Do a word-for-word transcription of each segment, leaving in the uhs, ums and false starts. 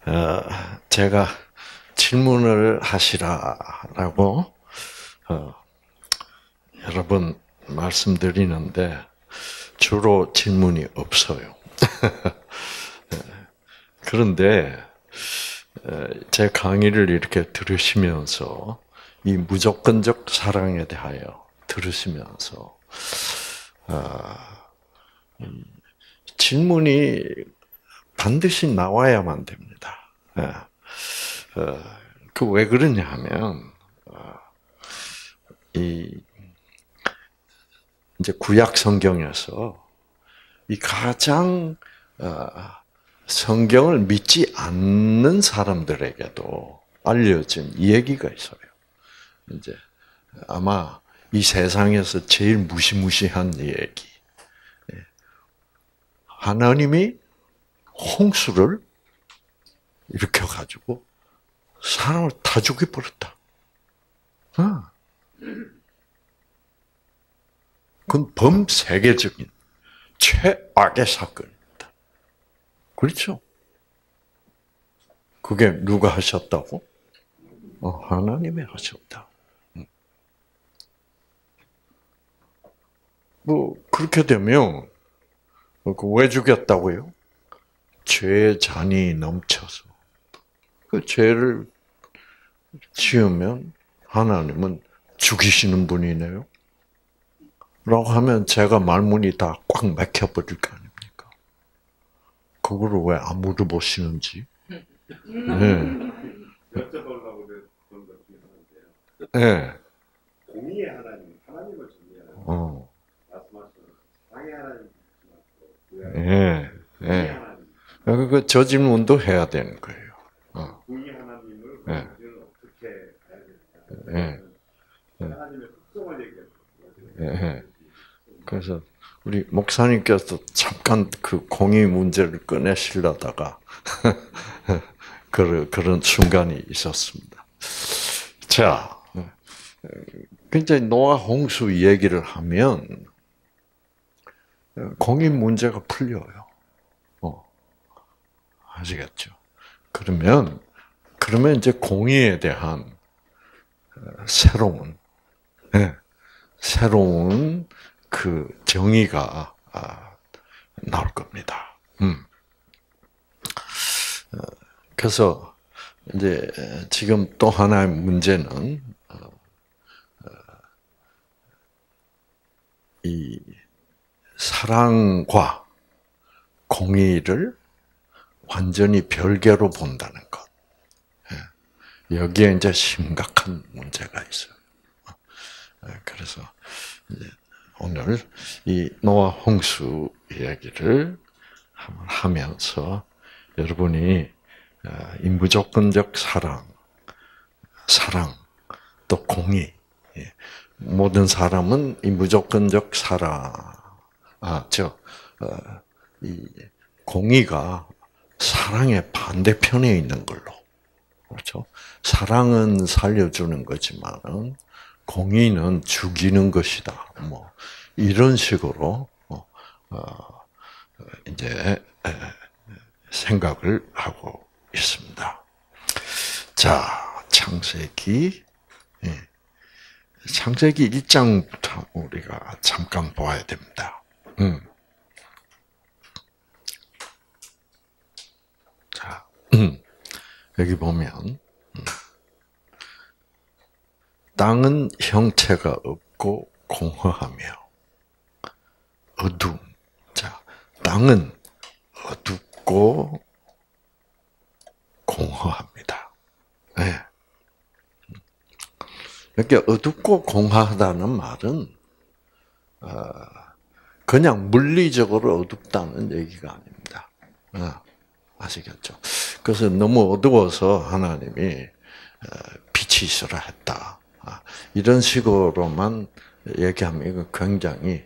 어, 제가 질문을 하시라라고 어, 여러 번 말씀드리는데 주로 질문이 없어요. 그런데 제 강의를 이렇게 들으시면서 이 무조건적 사랑에 대하여 들으시면서 어, 질문이 반드시 나와야만 됩니다. 어, 그 왜 그러냐 하면 어, 이 이제 구약 성경에서 이 가장 어, 성경을 믿지 않는 사람들에게도 알려진 얘기가 있어요. 이제 아마 이 세상에서 제일 무시무시한 얘기. 하나님이 홍수를 일으켜가지고 사람을 다 죽여버렸다. 어. 그건 범세계적인 최악의 사건입니다. 그렇죠? 그게 누가 하셨다고? 어, 하나님이 하셨다. 뭐 그렇게 되면 왜 죽였다고요? 죄의 잔이 넘쳐서 그 죄를 지으면 하나님은 죽이시는 분이네요. 라고 하면 제가 말문이 다 꽉 막혀버릴 거 아닙니까? 그거를 왜 안 물어보시는지. 네. 여쭤보려고 그랬던 것 중에 하나인데요. 네. 공의의 하나님, 하나님을 정의하는 어. 말씀하시는 사랑의 하나님, 예. 공의의 예. 하나님. 그 저 질문도 해야 되는 거예요. 어. 공의의 하나님을 예. 우리는 어떻게 가야 예. 될까? 하나님의 특성을 얘기해요. 예. 그래서 우리 목사님께서 잠깐 그 공의 문제를 꺼내시려다가 그런 그런 순간이 있었습니다. 자, 굉장히 노아 홍수 얘기를 하면 공의 문제가 풀려요. 어, 아시겠죠? 그러면 그러면 이제 공의에 대한 새로운 네, 새로운 그 정의가 나올 겁니다. 음. 그래서 이제 지금 또 하나의 문제는 이 사랑과 공의를 완전히 별개로 본다는 것. 여기에 이제 심각한 문제가 있어요. 그래서 이제 오늘 이 노아 홍수 이야기를 하면서 여러분이 인부조건적 사랑, 사랑, 또 공의, 모든 사람은 인부조건적 사랑, 아, 저, 이 공의가 사랑의 반대편에 있는 걸로, 그렇죠? 사랑은 살려주는 거지만은 공의는 죽이는 것이다. 뭐 이런 식으로 어, 이제 생각을 하고 있습니다. 자, 창세기 창세기 일 장부터 우리가 잠깐 봐야 됩니다. 음. 자, 음. 여기 보면 땅은 형체가 없고 공허하며 어둠. 자, 땅은 어둡고 공허합니다. 네. 이렇게 어둡고 공허하다는 말은 그냥 물리적으로 어둡다는 얘기가 아닙니다. 아시겠죠? 그래서 너무 어두워서 하나님이 빛이 있으라 했다. 이런 식으로만 얘기하면 이건 굉장히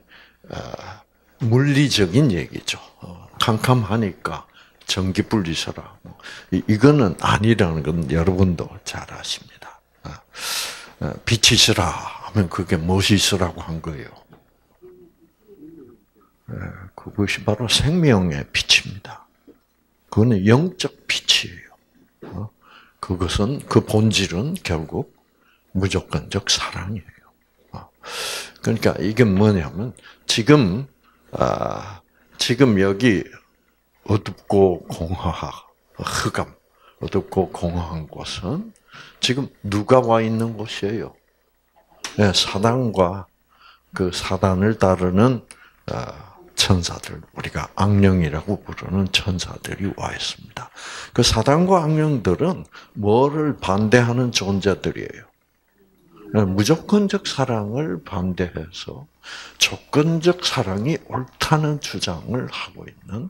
물리적인 얘기죠. 캄캄하니까 전기 불리서라. 이거는 아니라는 건 여러분도 잘 아십니다. 빛이 있으라 하면 그게 무엇이 있으라고 한 거예요? 그것이 바로 생명의 빛입니다. 그거는 영적 빛이에요. 그것은 그 본질은 결국 무조건적 사랑이에요. 그러니까 이게 뭐냐면 지금 아, 지금 여기 어둡고 공허하, 흑암, 어둡고 공허한 곳은 지금 누가 와 있는 곳이에요? 네, 사단과 그 사단을 따르는 천사들, 우리가 악령이라고 부르는 천사들이 와 있습니다. 그 사단과 악령들은 뭐를 반대하는 존재들이에요? 무조건적 사랑을 반대해서 조건적 사랑이 옳다는 주장을 하고 있는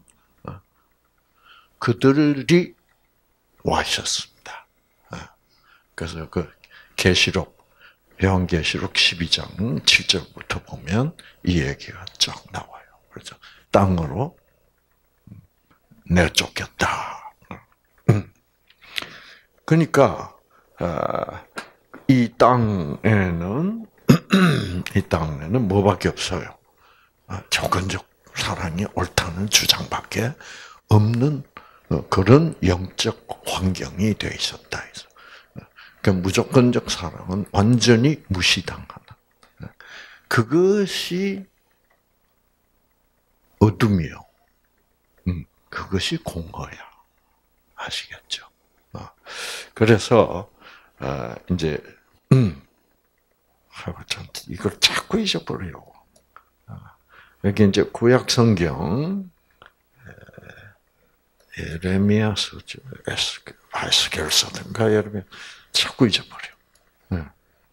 그들이 와 있었습니다. 그래서 그 계시록 요한계시록 십이 장 칠 절부터 보면 이 얘기가 쫙 나와요. 그래서 땅으로 내쫓겼다. 그러니까 이 땅에는 이 땅에는 뭐밖에 없어요? 조건적 사랑이 옳다는 주장밖에 없는 그런 영적 환경이 되어 있었다. 그러니까 무조건적 사랑은 완전히 무시당하는. 그것이 어둠이요. 음, 그것이 공허야. 아시겠죠? 그래서 이제 음, 이걸 자꾸 잊어버려요. 여기 이제 구약 성경 예레미야서죠. 에스겔서든가 예레미야 자꾸 잊어버려. 네.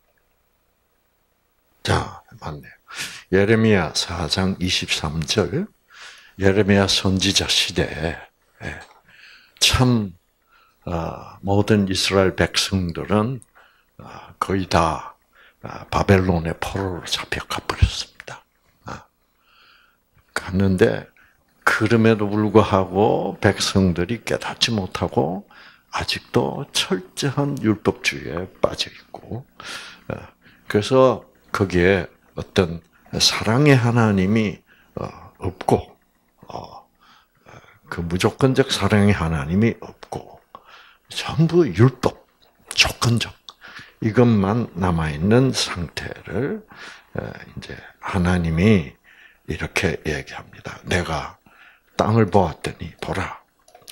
자, 맞네요. 예레미야 사 장 이십삼 절. 예레미야 선지자 시대에 참 모든 이스라엘 백성들은 거의 다 바벨론의 포로로 잡혀가 버렸습니다. 갔는데 그럼에도 불구하고 백성들이 깨닫지 못하고 아직도 철저한 율법주의에 빠져 있고, 그래서 거기에 어떤 사랑의 하나님이 없고, 그 무조건적 사랑의 하나님이 없고, 전부 율법, 조건적 이것만 남아 있는 상태를 이제 하나님이 이렇게 얘기합니다. 내가 땅을 보았더니 보라,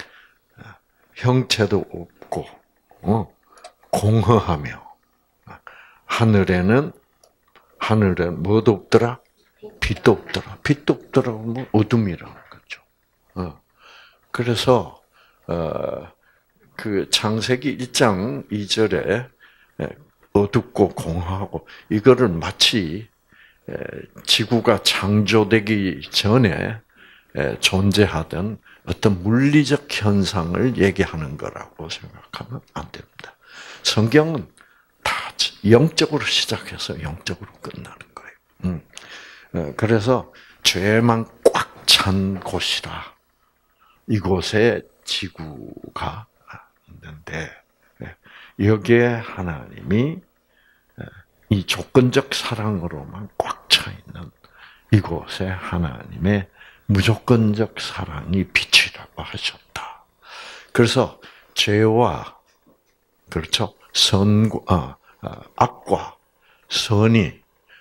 형체도 없고 어, 공허하며 하늘에는 하늘에 뭐도 없더라? 빛도 없더라. 빛도 없더라. 뭐 어둠이라는 거죠. 어. 그래서 어, 그 창세기 일 장 이 절에 어둡고 공허하고 이거를 마치 지구가 창조되기 전에 존재하던 어떤 물리적 현상을 얘기하는 거라고 생각하면 안 됩니다. 성경은 다 영적으로 시작해서 영적으로 끝나는 거예요. 음. 그래서 죄만 꽉 찬 곳이라 이곳에 지구가 있는데 여기에 하나님이 이 조건적 사랑으로만 꽉 차 있는 이곳에 하나님의 무조건적 사랑이 빛이라고 하셨다. 그래서 죄와 그렇죠 선과 아, 아, 악과 선이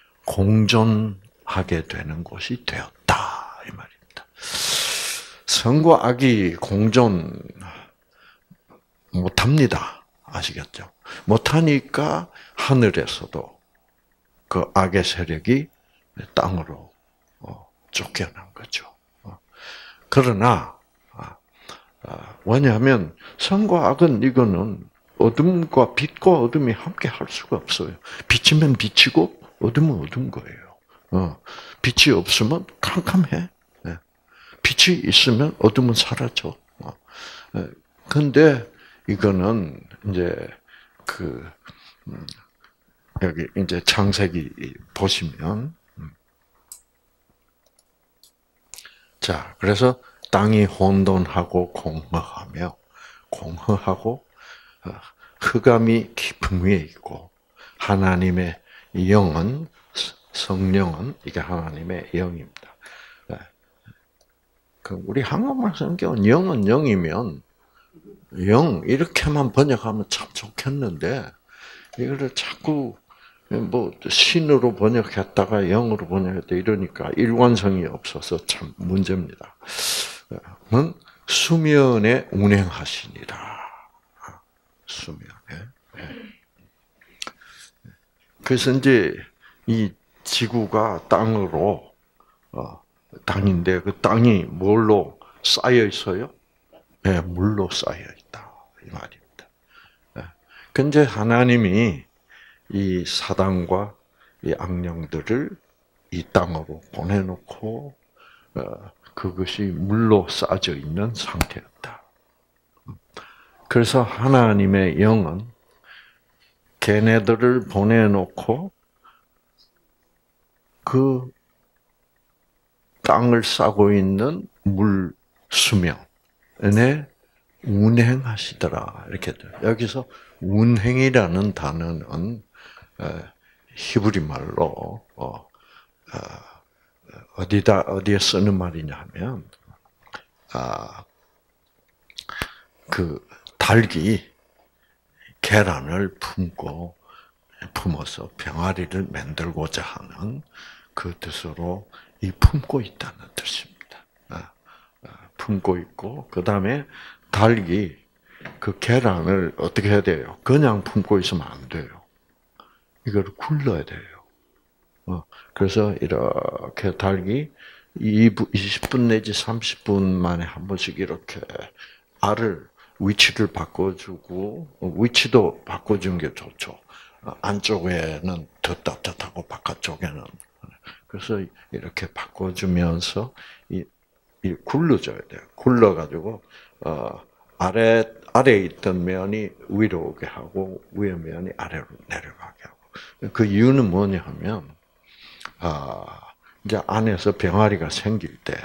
공존하게 되는 곳이 되었다 이 말입니다. 선과 악이 공존 못합니다. 아시겠죠? 못하니까 하늘에서도 그 악의 세력이 땅으로 쫓겨난 거죠. 그러나 왜냐하면 선과 악은 이거는 어둠과 빛과 어둠이 함께 할 수가 없어요. 빛이면 빛이고 어둠은 어둠 거예요. 빛이 없으면 캄캄해. 빛이 있으면 어둠은 사라져. 근데 이거는 이제 그 여기 이제 창세기 보시면 자 그래서 땅이 혼돈하고 공허하며 공허하고 흑암이 깊음 위에 있고 하나님의 영은 성령은 이게 하나님의 영입니다. 그 우리 한국말 성경은 영은 영이면 영 이렇게만 번역하면 참 좋겠는데 이거를 자꾸 뭐 신으로 번역했다가 영으로 번역했다 이러니까 일관성이 없어서 참 문제입니다. 는 수면에 운행하시니라. 수면에. 그래서 이제 이 지구가 땅으로 어, 땅인데 그 땅이 뭘로 쌓여 있어요? 네, 물로 쌓여 있다 이 말입니다. 네. 근데 하나님이 이 사단과 이 악령들을 이 땅으로 보내놓고 어, 그것이 물로 싸져 있는 상태였다. 그래서 하나님의 영은 걔네들을 보내놓고 그 땅을 싸고 있는 물 수면에 운행하시더라. 이렇게 돼요. 여기서 운행이라는 단어는 히브리 말로 어디다 어디에 쓰는 말이냐면 아, 그 닭이 계란을 품고 품어서 병아리를 만들고자 하는 그 뜻으로 이 품고 있다는 뜻입니다. 품고 있고 그 다음에 닭이 그 계란을 어떻게 해야 돼요? 그냥 품고 있으면 안 돼요. 이걸 굴러야 돼요. 그래서 이렇게 닭이 이십 분 내지 삼십 분 만에 한 번씩 이렇게 알을 위치를 바꿔주고 위치도 바꿔주는 게 좋죠. 안쪽에는 더 따뜻하고 바깥쪽에는 그래서 이렇게 바꿔주면서 이, 이 굴러줘야 돼요. 굴러가지고 어, 아래 아래에 있던 면이 위로 오게 하고 위에 면이 아래로 내려가게 하고 그 이유는 뭐냐하면 아 이제 안에서 병아리가 생길 때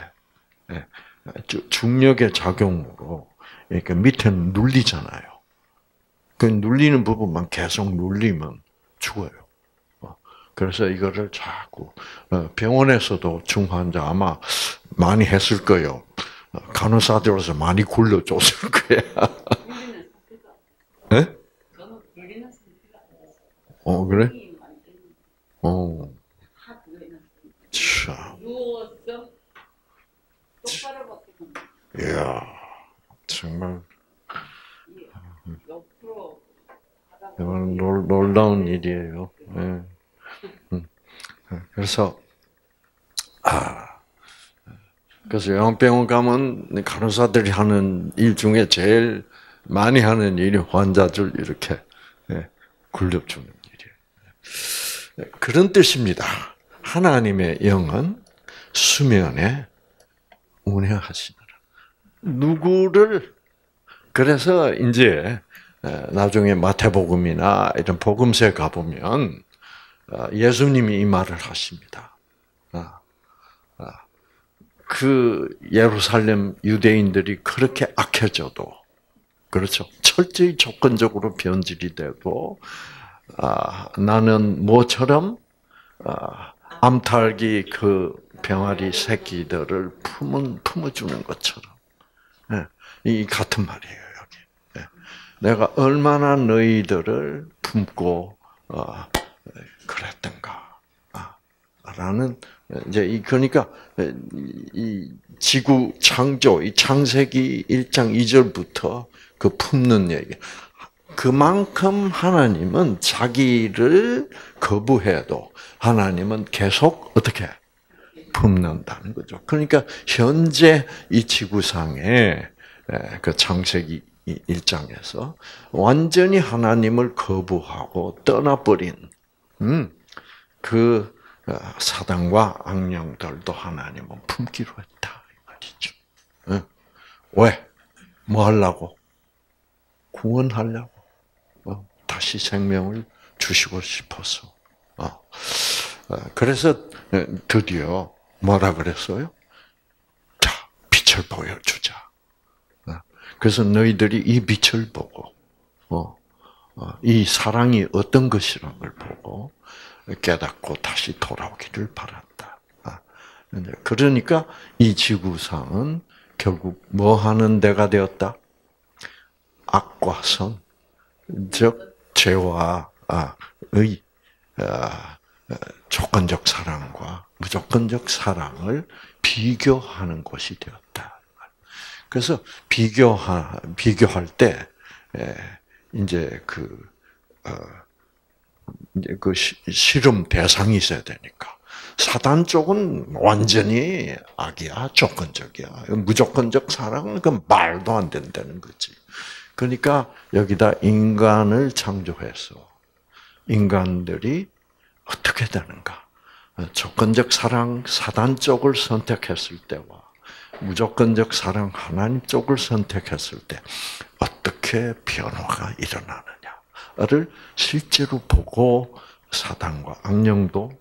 중력의 작용으로 이렇게 밑에는 눌리잖아요. 그 눌리는 부분만 계속 눌리면 죽어요. 그래서 이거를 자꾸 병원에서도 중환자 아마 많이 했을 거예요. 간호사들로서 많이 굴려줬을 거야. 네? 어 그래? 어. 참. 이야 정말. 이건 놀, 놀라운 일이에요. 네. 그래서 아 그래서 영병원 가면 간호사들이 하는 일 중에 제일 많이 하는 일이 환자들 이렇게 네, 굴려주는 일이에요. 그런 뜻입니다. 하나님의 영은 수면에 운행하시느라 누구를 그래서 이제 나중에 마태복음이나 이런 복음서에 가보면 예수님이 이 말을 하십니다. 그 예루살렘 유대인들이 그렇게 악해져도 그렇죠. 철저히 조건적으로 변질이 되고 나는 뭐처럼 암탉이 그 병아리 새끼들을 품은 품어주는 것처럼 이 같은 말이에요. 내가 얼마나 너희들을 품고 어, 그랬던가, 라는 이제 이 그러니까 이 지구 창조, 이 창세기 일 장 이 절부터 그 품는 얘기. 그만큼 하나님은 자기를 거부해도 하나님은 계속 어떻게 품는다는 거죠. 그러니까 현재 이 지구상에 그 창세기 일 장에서 완전히 하나님을 거부하고 떠나버린 음, 그 사단과 악령들도 하나님은 품기로 했다 이 말이죠. 응? 왜? 뭐 하려고? 구원하려고. 어, 다시 생명을 주시고 싶어서. 어. 그래서 드디어 뭐라 그랬어요? 자, 빛을 보여주자. 그래서 너희들이 이 빛을 보고, 어, 어, 이 사랑이 어떤 것이라는 걸 보고 깨닫고 다시 돌아오기를 바란다. 아, 그러니까 이 지구상은 결국 뭐 하는 데가 되었다? 악과 선, 즉 죄와 의 조건적 사랑과 무조건적 사랑을 비교하는 곳이 되었다. 그래서 비교하 비교할 때 이제 그 어, 이제 그 실험 대상이 있어야 되니까. 사단 쪽은 완전히 악이야, 조건적이야. 무조건적 사랑은 그 말도 안 된다는 거지. 그러니까 여기다 인간을 창조해서 인간들이 어떻게 되는가? 조건적 사랑 사단 쪽을 선택했을 때와 무조건적 사랑 하나님 쪽을 선택했을 때 어떻게 변화가 일어나느냐를 실제로 보고 사단과 악령도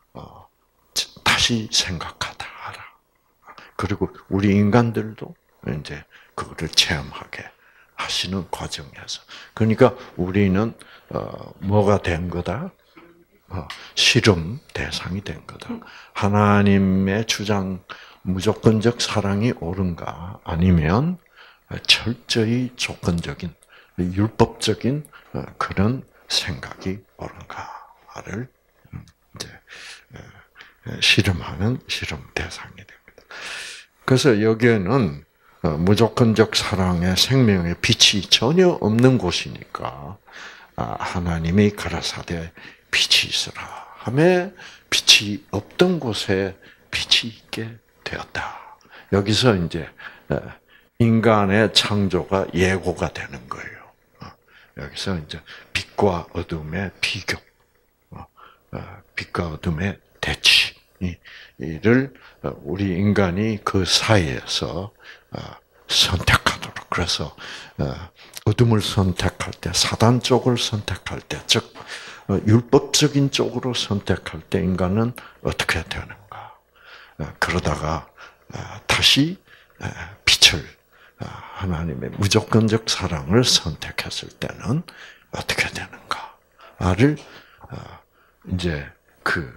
다시 생각하다 하라. 그리고 우리 인간들도 이제 그거를 체험하게 하시는 과정에서. 그러니까 우리는 어, 뭐가 된 거다? 어, 실험 대상이 된 거다. 하나님의 주장 무조건적 사랑이 옳은가? 아니면 철저히 조건적인 율법적인 그런 생각이 옳은가를 이제 실험하는 실험 대상이 됩니다. 그래서 여기에는 무조건적 사랑의 생명의 빛이 전혀 없는 곳이니까 하나님이 가라사대 빛이 있으라 하며 빛이 없던 곳에 빛이 있게 되었다. 여기서 이제 인간의 창조가 예고가 되는 거예요. 여기서 이제 빛과 어둠의 비교, 빛과 어둠의 대치를 우리 인간이 그 사이에서 선택하도록. 그래서 어둠을 선택할 때, 사단 쪽을 선택할 때, 즉 율법적인 쪽으로 선택할 때 인간은 어떻게 되는가? 그러다가 다시 빛을, 하나님의 무조건적 사랑을 선택했을 때는 어떻게 되는가를 이제 그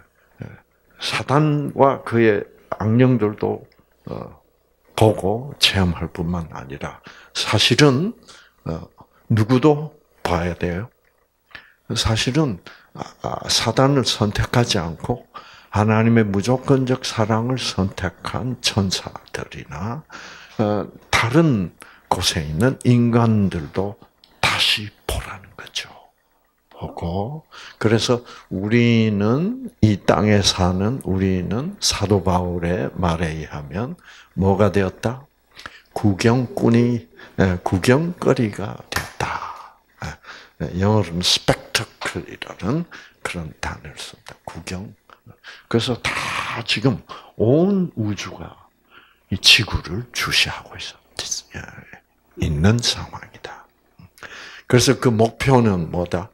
사단과 그의 악령들도 보고 체험할 뿐만 아니라 사실은 누구도 봐야 돼요. 사실은 사단을 선택하지 않고 하나님의 무조건적 사랑을 선택한 천사들이나 다른 곳에 있는 인간들도 다시 보라는 거죠. 보고 그래서 우리는 이 땅에 사는 우리는 사도 바울의 말에 의하면 뭐가 되었다? 구경꾼이 구경거리가 됐다. 영어로는 spectacle이라는 그런 단어를 쓴다. 구경. 그래서 다 지금 온 우주가 이 지구를 주시하고 있어 있는 상황이다. 그래서 그 목표는 뭐다?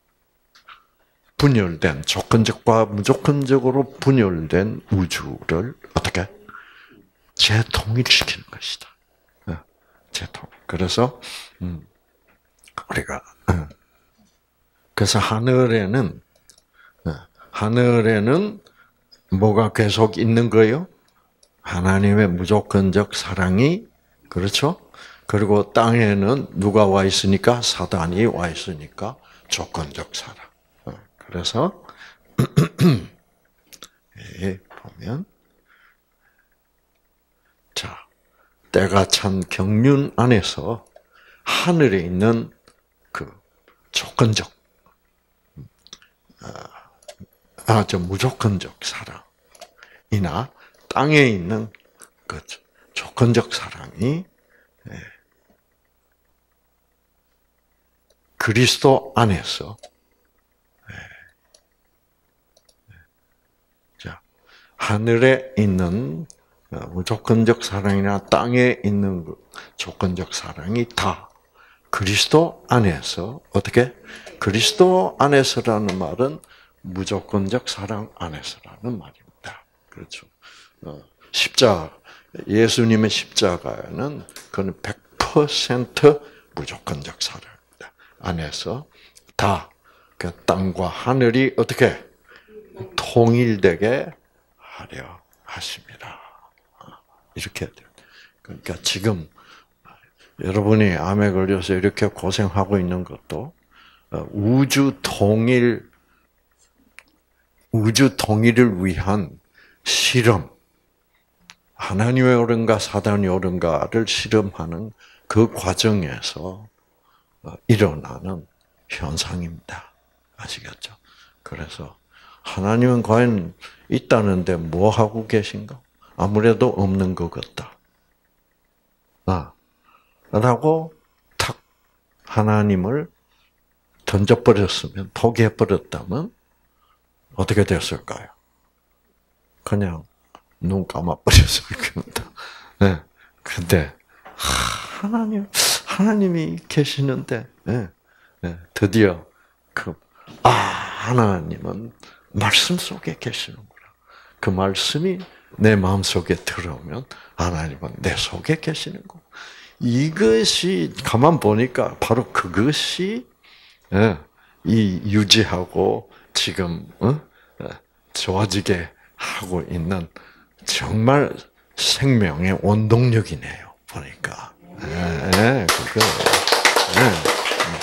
분열된 조건적과 무조건적으로 분열된 우주를 어떻게 재통일시키는 것이다. 재통. 그래서 음, 우리가 그래서 하늘에는 하늘에는 뭐가 계속 있는 거예요? 하나님의 무조건적 사랑이 그렇죠? 그리고 땅에는 누가 와 있으니까 사단이 와 있으니까 조건적 사랑. 그래서 예, 보면 자 때가 찬 경륜 안에서 하늘에 있는 그 조건적 아, 저 무조건적 사랑이나 땅에 있는 그 조건적 사랑이 그리스도 안에서 자 하늘에 있는 무조건적 사랑이나 땅에 있는 조건적 사랑이 다 그리스도 안에서 어떻게 그리스도 안에서라는 말은 무조건적 사랑 안에서라는 말입니다. 그렇죠. 십자가 예수님의 십자가는 그는 백 퍼센트 무조건적 사랑입니다. 안에서 다 그 땅과 하늘이 어떻게 통일되게 하려 하십니다. 이렇게 돼요. 그러니까 지금 여러분이 암에 걸려서 이렇게 고생하고 있는 것도 우주 통일, 우주 통일을 위한 실험, 하나님이 옳은가 사단이 옳은가를 실험하는 그 과정에서 일어나는 현상입니다. 아시겠죠? 그래서 하나님은 과연 있다는데 뭐 하고 계신가? 아무래도 없는 것 같다. 아, 라고 탁 하나님을 던져버렸으면, 포기해버렸다면 어떻게 됐을까요? 그냥 눈 감아버렸을 겁니다. 네. 근데 하나님, 하나님이 계시는데, 네. 네. 드디어 그, 아, 하나님은 말씀 속에 계시는구나. 그 말씀이 내 마음속에 들어오면 하나님은 내 속에 계시는 거. 이것이 가만 보니까 바로 그것이 이 유지하고 지금 좋아지게 하고 있는 정말 생명의 원동력이네요. 보니까. 네, 그거. 네.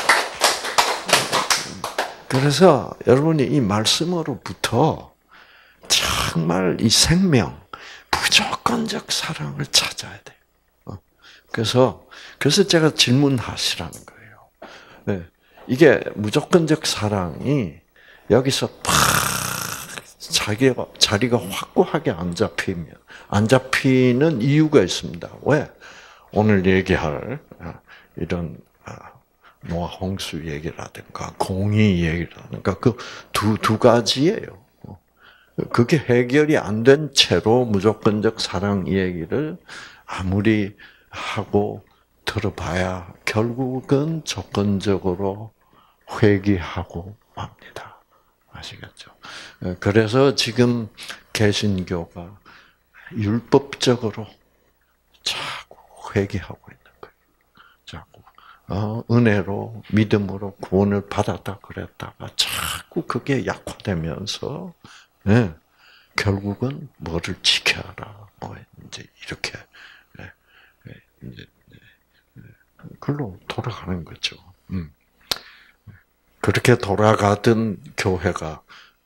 그래서 여러분이 이 말씀으로부터 정말 이 생명, 무조건적 사랑을 찾아야 돼요. 그래서, 그래서 제가 질문하시라는 거예요. 네. 이게 무조건적 사랑이 여기서 팍 자기가, 자리가 확고하게 안 잡히면, 안 잡히는 이유가 있습니다. 왜? 오늘 얘기할 이런 노아 홍수 얘기라든가 공의 얘기라든가 그 두, 두 가지예요. 그게 해결이 안 된 채로 무조건적 사랑 얘기를 아무리 하고 들어봐야 결국은 조건적으로 회귀하고 맙니다. 아시겠죠? 그래서 지금 개신교가 율법적으로 자꾸 회귀하고 있는 거예요. 자꾸 어, 은혜로 믿음으로 구원을 받았다 그랬다가 자꾸 그게 약화되면서 네, 결국은 뭐를 지켜라 뭐 이제 이렇게 네, 이제 그걸로 돌아가는 거죠. 음. 그렇게 돌아가던 교회가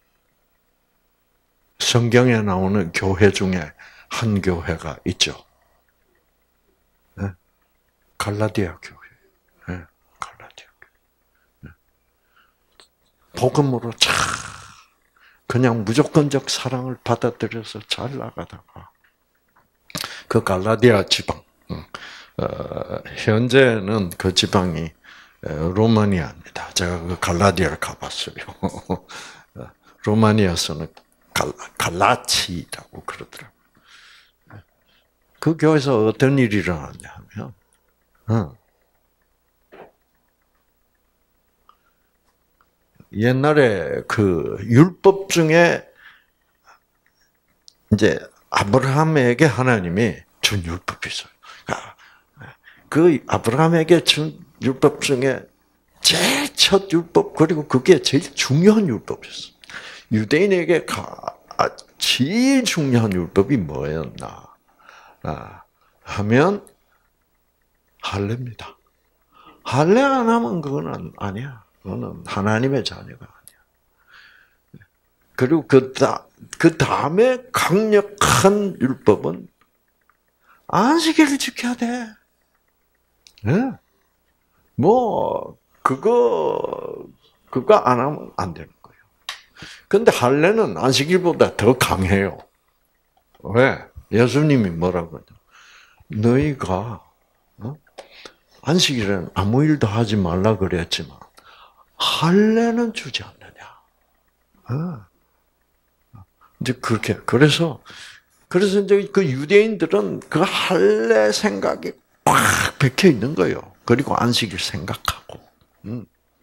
성경에 나오는 교회 중에 한 교회가 있죠. 네? 갈라디아 교회. 네? 갈라디아 교회. 네. 복음으로 참 그냥 무조건적 사랑을 받아들여서 잘 나가다가 그 갈라디아 지방, 어, 현재는 그 지방이 로마니아입니다. 제가 그 갈라디아를 가봤어요. 로마니아에서는 갈, 갈라치라고 그러더라고요. 그 교회에서 어떤 일이 일어났냐 하면, 어, 옛날에 그 율법 중에 이제 아브라함에게 하나님이 준 율법이 있어요. 그 아브라함에게 준 율법 중에 제일 첫 율법, 그리고 그게 제일 중요한 율법이었어. 유대인에게 제일 중요한 율법이 뭐였나 하면 할례입니다. 할례 안 하면 그거는 아니야. 그거는 하나님의 자녀가 아니야. 그리고 그, 다, 그 다음에 강력한 율법은 안식일을 지켜야 돼. 네? 뭐, 그거, 그거 안 하면 안 되는 거예요. 근데 할례는 안식일보다 더 강해요. 왜? 예수님이 뭐라고 그러냐. 너희가, 어? 안식일에는 아무 일도 하지 말라 그랬지만, 할례는 주지 않느냐. 어? 이제 그렇게, 그래서, 그래서 이제 그 유대인들은 그 할례 생각이 꽉 박혀 있는 거예요. 그리고 안식일 생각하고. 음.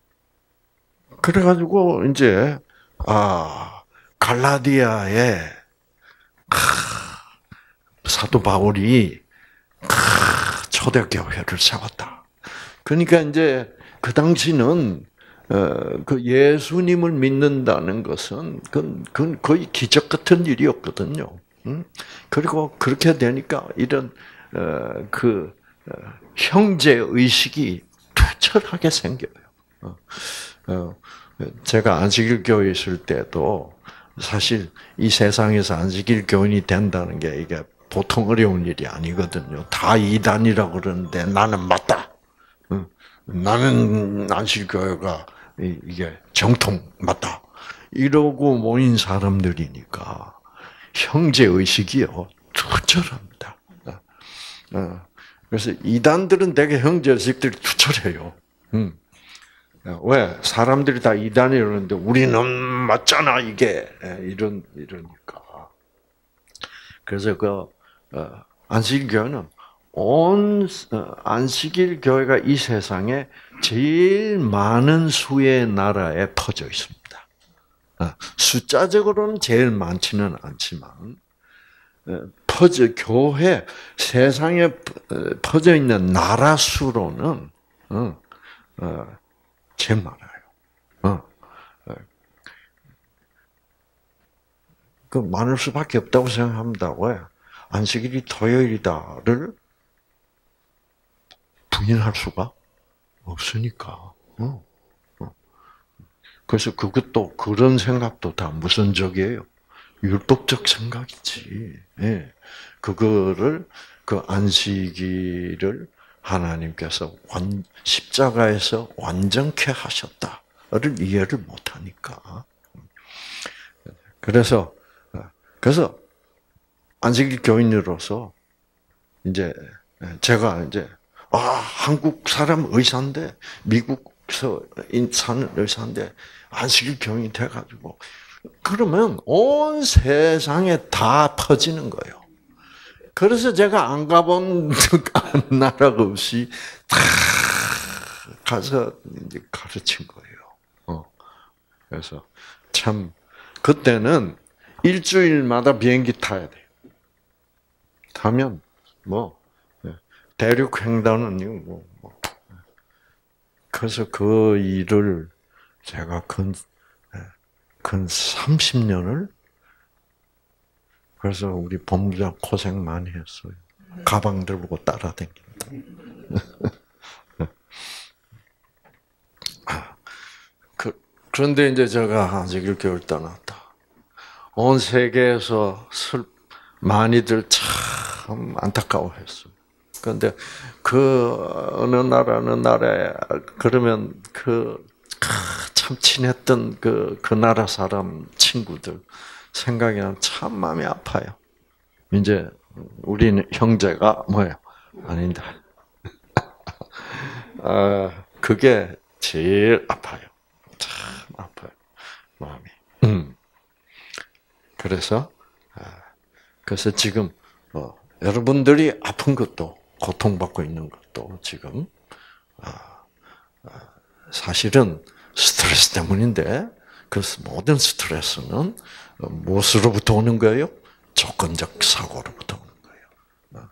그래가지고, 이제, 아, 갈라디아에, 크, 사도 바울이, 크, 초대교회를 세웠다. 그러니까 이제, 그 당시는, 어, 그 예수님을 믿는다는 것은, 그건, 그건 거의 기적 같은 일이었거든요. 음? 그리고 그렇게 되니까, 이런, 어, 그, 형제 의식이 투철하게 생겨요. 어, 어, 제가 안식일 교회 있을 때도 사실 이 세상에서 안식일 교인이 된다는 게 이게 보통 어려운 일이 아니거든요. 다 이단이라고 그러는데 나는 맞다. 어, 나는 안식일 교회가 이게 정통 맞다. 이러고 모인 사람들이니까 형제 의식이요 투철합니다. 어, 그래서 이단들은 되게 형제 의식들이 투철해요. 음. 왜 사람들이 다 이단이 이러는데 우리는 맞잖아 이게 이런 이러니까. 그래서 그 안식일 교회는 온 안식일 교회가 이 세상에 제일 많은 수의 나라에 퍼져 있습니다. 숫자적으로는 제일 많지는 않지만 퍼져 교회 세상에 퍼져 있는 나라 수로는 어, 어, 제일 많아요. 어, 어. 그 많을 수밖에 없다고 생각합니다. 왜? 안식일이 토요일이다를 부인할 수가 없으니까. 어, 어. 그래서 그것도 그런 생각도 다 무선적이에요. 율법적 생각이지. 예. 그거를 그 안식일을 하나님께서 완, 십자가에서 완전케 하셨다를 이해를 못하니까. 그래서 그래서 안식일 교인으로서 이제 제가 이제 아 한국 사람 의사인데 미국서 사는 의사인데 안식일 교인이 돼가지고 그러면 온 세상에 다 퍼지는 거예요. 그래서 제가 안 가본 나라가 없이 다 가서 이제 가르친 거예요. 어. 그래서 참 그때는 일주일마다 비행기 타야 돼요. 타면 뭐 대륙 횡단은 뭐, 뭐 그래서 그 일을 제가 근, 근 삼십 년을 그래서 우리 본부장 고생 많이 했어요. 가방 들고 따라다닌다. 그, 그런데 이제 제가 안식일 교회를 떠났다. 온 세계에서 슬, 많이들 참 안타까워했어요. 그런데 그 어느 나라 어느 나라에 그러면 그 참 친했던 그, 그 나라 사람 친구들 생각이 나면 참 마음이 아파요. 이제 우리는 형제가 뭐예요? 아닌데. 아, 그게 제일 아파요. 참 아파요. 마음이. 음. 그래서 그래서 지금 어, 여러분들이 아픈 것도 고통받고 있는 것도 지금 아, 아, 사실은 스트레스 때문인데 그 모든 스트레스는 무엇으로부터 오는 거예요? 조건적 사고로부터 오는 거예요.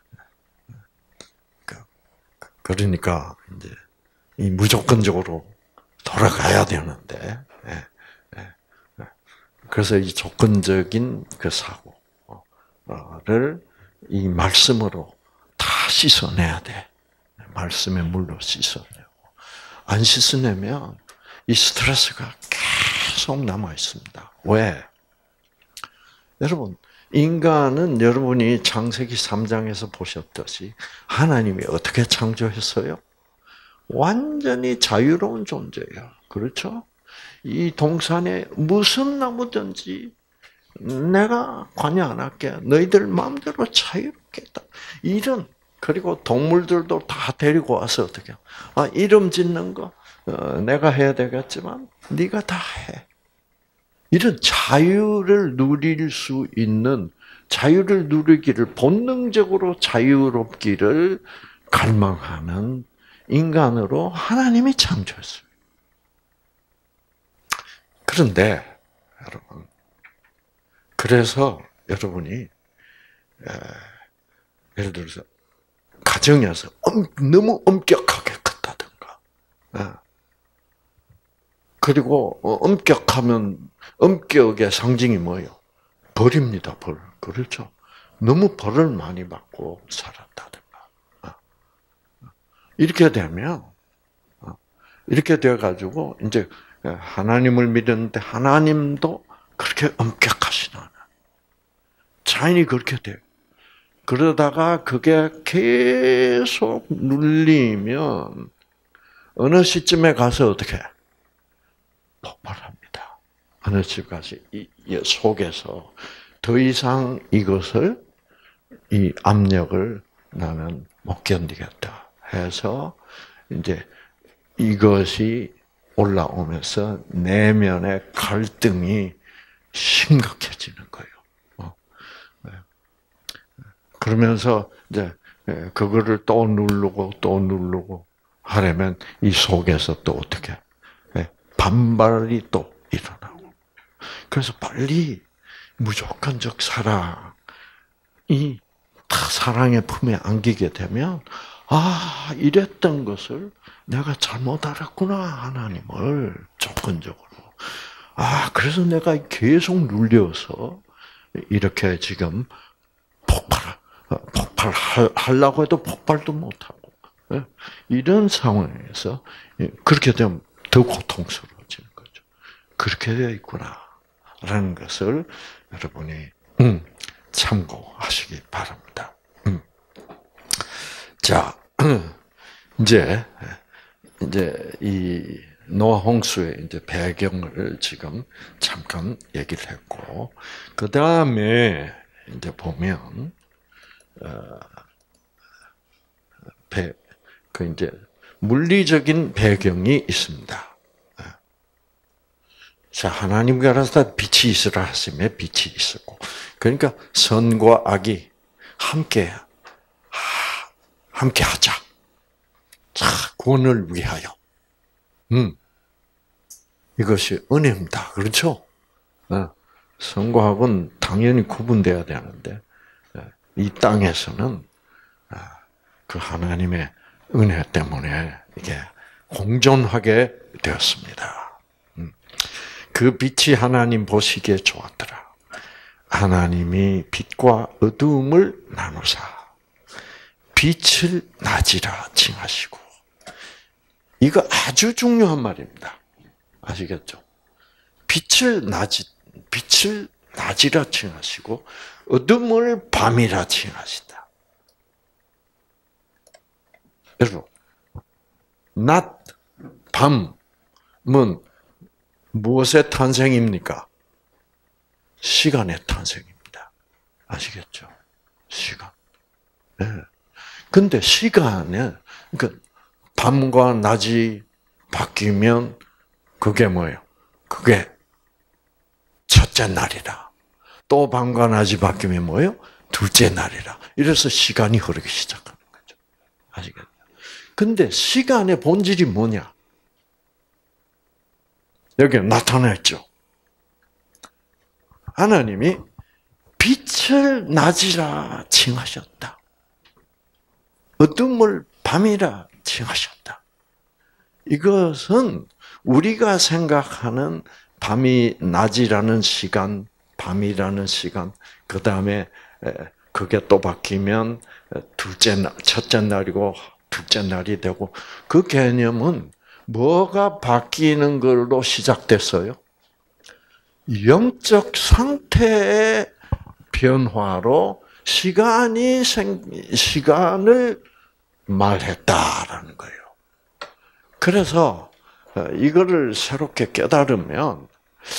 그러니까 이제 이 무조건적으로 돌아가야 되는데, 그래서 이 조건적인 그 사고를 이 말씀으로 다 씻어내야 돼. 말씀의 물로 씻어내고 안 씻어내면 이 스트레스가 계속 남아 있습니다. 왜? 여러분, 인간은 여러분이 창세기 삼 장에서 보셨듯이 하나님이 어떻게 창조했어요? 완전히 자유로운 존재예요. 그렇죠? 이 동산에 무슨 나무든지 내가 관여 안 할게. 너희들 마음대로 자유롭게 했다. 이런 그리고 동물들도 다 데리고 와서 어떻게? 아 이름 짓는 거 어, 내가 해야 되겠지만 네가 다 해. 이런 자유를 누릴 수 있는 자유를 누리기를 본능적으로 자유롭기를 갈망하는 인간으로 하나님이 창조했어요. 그런데 여러분, 그래서 여러분이 에, 예를 들어서 가정에서 엄, 너무 엄격하게 컸다든가, 에, 그리고 엄격하면 엄격의 상징이 뭐예요? 벌입니다. 벌. 그렇죠? 너무 벌을 많이 받고 살았다든가. 이렇게 되면 이렇게 돼 가지고 이제 하나님을 믿었는데 하나님도 그렇게 엄격하시는 자연이 그렇게 돼요. 그러다가 그게 계속 눌리면 어느 시점에 가서 어떻게 폭발합니다. 어느 시점까지 이 속에서 더 이상 이것을 이 압력을 나는 못 견디겠다 해서 이제 이것이 올라오면서 내면의 갈등이 심각해지는 거예요. 그러면서 이제 그거를 또 누르고 또 누르고 하려면 이 속에서 또 어떻게 반발이 또 일어나고. 그래서 빨리 무조건적 사랑이 다 사랑의 품에 안기게 되면 아 이랬던 것을 내가 잘못 알았구나 하나님을 조건적으로. 아 그래서 내가 계속 눌려서 이렇게 지금 폭발 폭발하려고 해도 폭발도 못하고 이런 상황에서 그렇게 되면 더 고통스러워지는 거죠. 그렇게 되어 있구나라는 것을 여러분이 음, 참고하시기 바랍니다. 음. 자 이제 이제 이 노아 홍수의 이제 배경을 지금 잠깐 얘기를 했고 그 다음에 이제 보면 어, 배, 그 이제 물리적인 배경이 있습니다. 자, 하나님께서 빛이 있으라 하심에 빛이 있었고, 그러니까 선과 악이 함께 함께 하자. 자, 구원을 위하여. 음, 이것이 은혜입니다. 그렇죠? 선과 악은 당연히 구분돼야 되는데 이 땅에서는 그 하나님의 은혜 때문에 이게 공존하게 되었습니다. 그 빛이 하나님 보시기에 좋았더라. 하나님이 빛과 어두움을 나누사 빛을 낮이라 칭하시고. 이거 아주 중요한 말입니다. 아시겠죠? 빛을 낮이 빛을 낮이라 칭하시고 어둠을 밤이라 칭하신다. 여러분, 낮, 밤은 무엇의 탄생입니까? 시간의 탄생입니다. 아시겠죠? 시간. 네. 근데 시간에, 그러니까 밤과 낮이 바뀌면 그게 뭐예요? 그게 첫째 날이라. 또 밤과 낮이 바뀌면 뭐예요? 둘째 날이라. 이래서 시간이 흐르기 시작하는 거죠. 아시겠죠? 근데 시간의 본질이 뭐냐? 여기 나타났죠. 하나님이 빛을 낮이라 칭하셨다. 어둠을 밤이라 칭하셨다. 이것은 우리가 생각하는 밤이 낮이라는 시간, 밤이라는 시간, 그 다음에 그게 또 바뀌면 둘째 날, 첫째 날이고 둘째 날이 되고 그 개념은 뭐가 바뀌는 걸로 시작됐어요? 영적 상태의 변화로 시간이 생, 시간을 말했다라는 거예요. 그래서 이거를 새롭게 깨달으면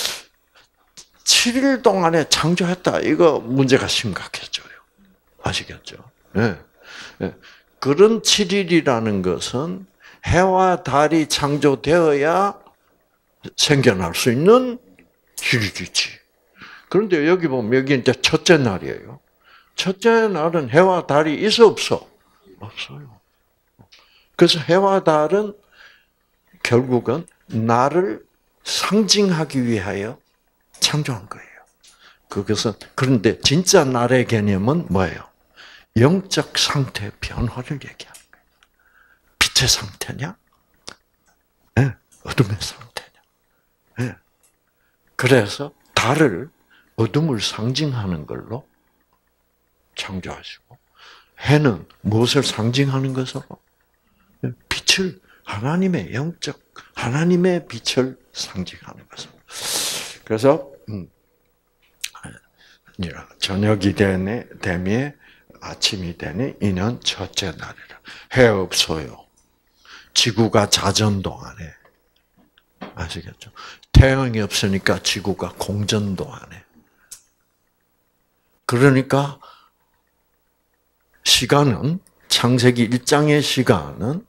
칠 일 동안에 창조했다. 이거 문제가 심각해져요. 아시겠죠? 네. 네. 그런 칠 일이라는 것은 해와 달이 창조되어야 생겨날 수 있는 일이지. 그런데 여기 보면 여기 이제 첫째 날이에요. 첫째 날은 해와 달이 있어 없어? 없어요. 그래서 해와 달은 결국은 나를 상징하기 위하여 창조한 거예요. 그것은 그런데 진짜 날의 개념은 뭐예요? 영적 상태 변화를 얘기하는 거예요. 빛의 상태냐? 네, 어둠의 상태냐? 네. 그래서 달을 어둠을 상징하는 걸로 창조하시고 해는 무엇을 상징하는 것으로? 빛을 하나님의 영적 하나님의 빛을 상징하는 것입니다. 그래서 음, 저녁이 되니 되미 아침이 되니 이는 첫째 날이라. 해 없어요. 지구가 자전도 안 해. 아시겠죠? 태양이 없으니까 지구가 공전도 안 해. 그러니까 시간은 창세기 일 장의 시간은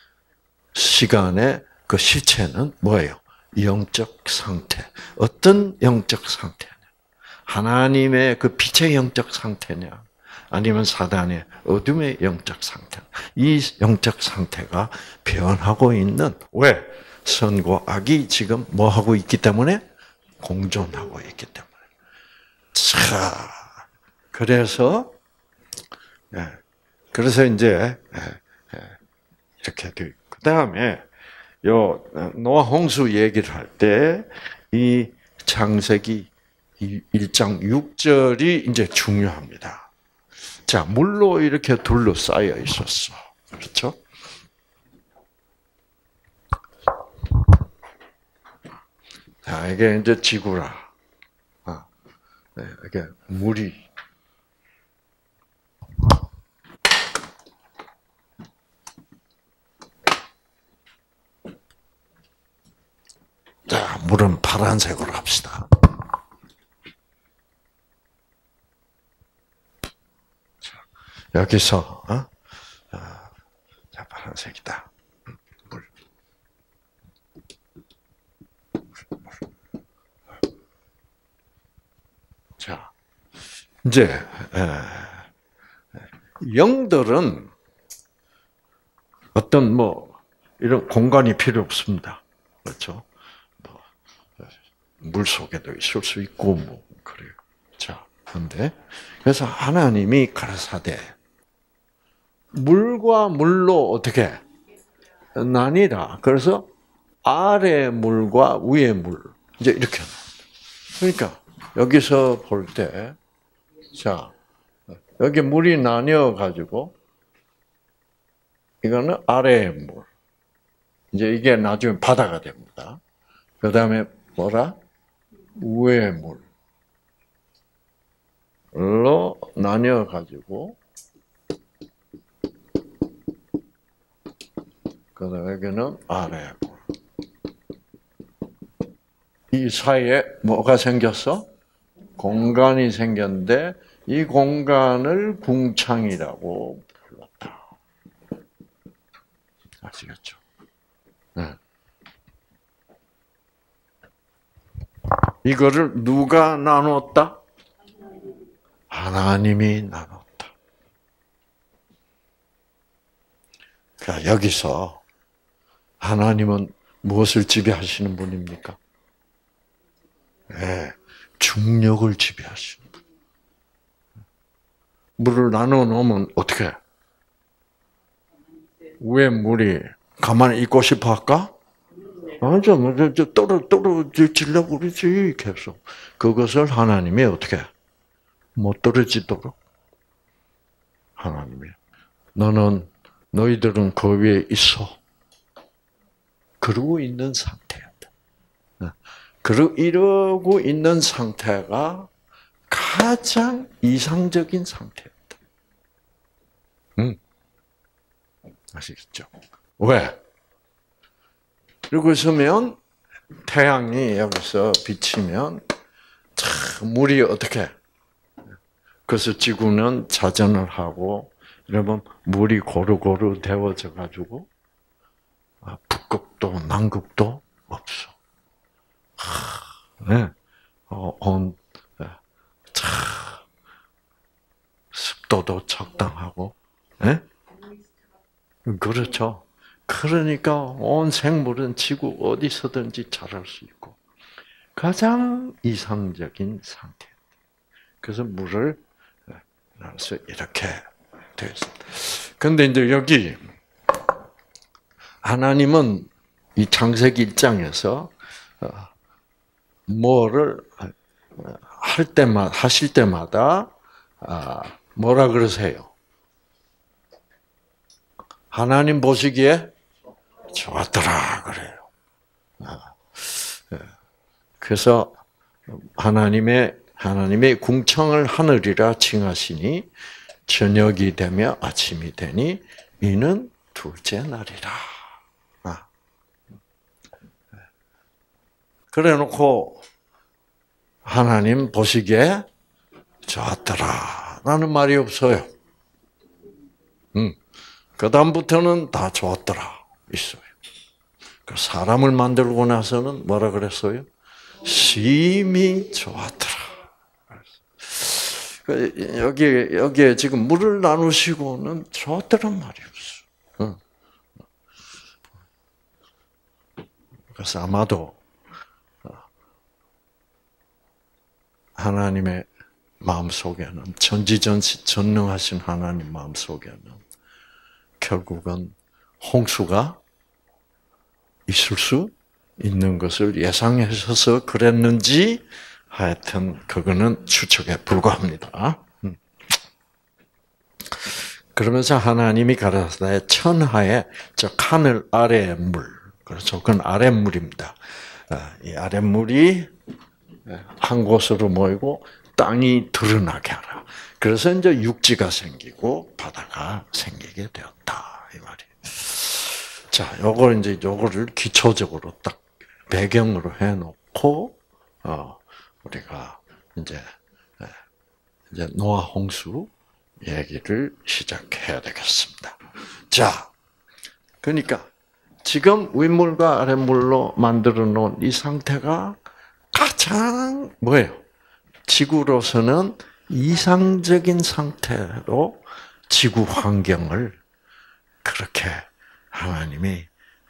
시간의 그 시체는 뭐예요? 영적 상태. 어떤 영적 상태냐? 하나님의 그 빛의 영적 상태냐? 아니면 사단의 어둠의 영적 상태. 이 영적 상태가 변하고 있는 왜? 선과 악이 지금 뭐 하고 있기 때문에 공존하고 있기 때문에. 자, 그래서 예, 그래서 이제 예, 예, 이렇게 돼. 그 다음에 요 노아 홍수 얘기를 할 때 이 창세기 일 장 육 절이 이제 중요합니다. 자, 물로 이렇게 둘러싸여 있었어. 그렇죠? 자, 이게 이제 지구라. 아, 네, 이게 물이. 자, 물은 파란색으로 합시다. 자, 여기서, 어? 자, 파란색이다. 물. 자, 이제 영들은 어떤 뭐 이런 공간이 필요 없습니다. 그렇죠? 뭐, 물 속에도 있을 수 있고 뭐 그래요. 자, 그런데 그래서 하나님이 가라사대 물과 물로 어떻게 나뉘라. 그래서 아래 물과 위에 물 이제 이렇게. 그러니까 여기서 볼 때, 자, 여기 물이 나뉘어 가지고, 이거는 아래의 물. 이제 이게 나중에 바다가 됩니다. 그 다음에 뭐라? 위의 물로 나뉘어 가지고, 그 다음에 여기는 아래의 물. 이 사이에 뭐가 생겼어? 공간이 생겼는데 이 공간을 궁창이라고 불렀다. 아시겠죠? 네. 이거를 누가 나눴다? 하나님이 나눴다. 그러니까 여기서 하나님은 무엇을 지배하시는 분입니까? 네. 중력을 지배하시는 분. 물을 나눠 놓으면 어떻게? 왜 물이 가만히 있고 싶어 할까? 맞아, 맞아. 떨어, 떨어지려고 그러지, 계속. 그것을 하나님이 어떻게? 못 떨어지도록. 하나님이. 너는, 너희들은 그 위에 있어. 그러고 있는 상태였다. 그러, 이러고 있는 상태가 가장 이상적인 상태였다. 응. 아시겠죠? 왜? 그러고 있으면 태양이 여기서 비치면 참 물이 어떻게? 그래서 지구는 자전을 하고 이러면 물이 고루고루 데워져 가지고 북극도 남극도 없어. 네. 어, 온, 차, 습도도 적당하고, 네? 그렇죠. 그러니까 온 생물은 지구 어디서든지 자랄 수 있고, 가장 이상적인 상태. 그래서 물을 나눠서 이렇게 되어 있습니다. 근데 이제 여기, 하나님은 이 창세기 일 장에서, 뭐를 할 때마다 하실 때마다 뭐라 그러세요? 하나님 보시기에 좋았더라 그래요. 그래서 하나님의 하나님의 궁창을 하늘이라 칭하시니 저녁이 되며 아침이 되니 이는 둘째 날이라. 아. 그래놓고 하나님 보시기에 좋았더라라는 말이 없어요. 음. 그 다음부터는 다 좋았더라 있어요. 그 사람을 만들고 나서는 뭐라 그랬어요? 심히 좋았더라. 여기 여기에 지금 물을 나누시고는 좋았더란 말이 없어. 그래서 아마도 하나님의 마음 속에는 전지전시 전능하신 하나님 마음 속에는 결국은 홍수가 있을 수 있는 것을 예상하셔서 그랬는지 하여튼 그거는 추측에 불과합니다. 그러면서 하나님이 가라사대 천하에 즉 하늘 아래의 물, 그렇죠? 그건 아랫물입니다. 이 아랫물이 한 곳으로 모이고 땅이 드러나게 하라. 그래서 이제 육지가 생기고 바다가 생기게 되었다 이 말이에요. 자, 요거 이제 요거를 기초적으로 딱 배경으로 해놓고 어, 우리가 이제 이제 노아 홍수 얘기를 시작해야 되겠습니다. 자, 그러니까 지금 윗물과 아랫물로 만들어 놓은 이 상태가 가장 뭐예요? 지구로서는 이상적인 상태로 지구 환경을 그렇게 하나님이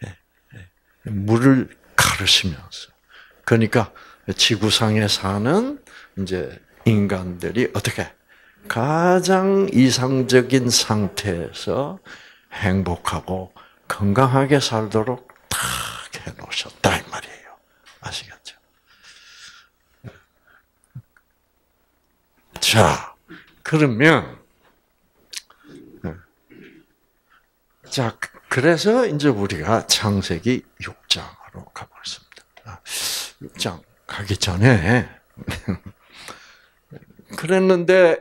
물을 가르시면서 그러니까 지구상에 사는 이제 인간들이 어떻게 가장 이상적인 상태에서 행복하고 건강하게 살도록 딱 해놓으셨다 이 말이에요. 아시겠죠? 자, 그러면 자 그래서 이제 우리가 창세기 육 장으로 가보겠습니다. 육 장 가기 전에 그랬는데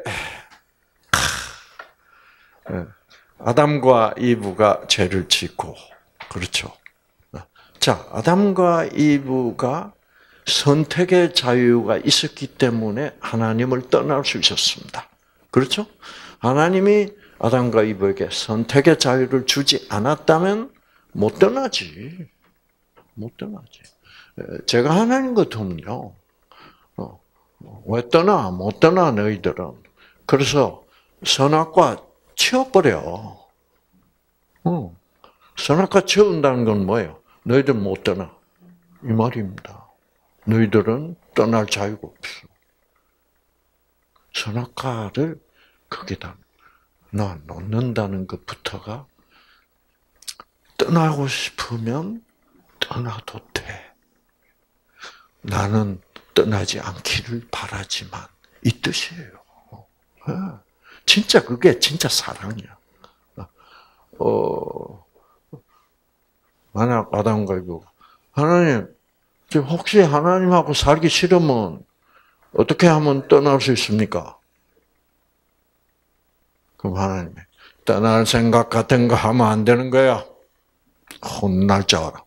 아담과 이브가 죄를 짓고 그렇죠. 자, 아담과 이브가 선택의 자유가 있었기 때문에 하나님을 떠날 수 있었습니다. 그렇죠? 하나님이 아담과 이브에게 선택의 자유를 주지 않았다면 못 떠나지. 못 떠나지. 제가 하나님 같으면요. 어, 왜 떠나? 못 떠나 너희들은. 그래서 선악과 치워버려. 어. 선악과 치운다는 건 뭐예요? 너희들 못 떠나. 이 말입니다. 너희들은 떠날 자유가 없어. 선악과를 거기다 놔 놓는다는 것부터가 떠나고 싶으면 떠나도 돼. 나는 떠나지 않기를 바라지만 이 뜻이에요. 진짜 그게 진짜 사랑이야. 어, 만약 아담과 이브 하나님 지금 혹시 하나님하고 살기 싫으면 어떻게 하면 떠날 수 있습니까? 그럼 하나님이 떠날 생각 같은 거 하면 안 되는 거야. 혼날 줄 알아.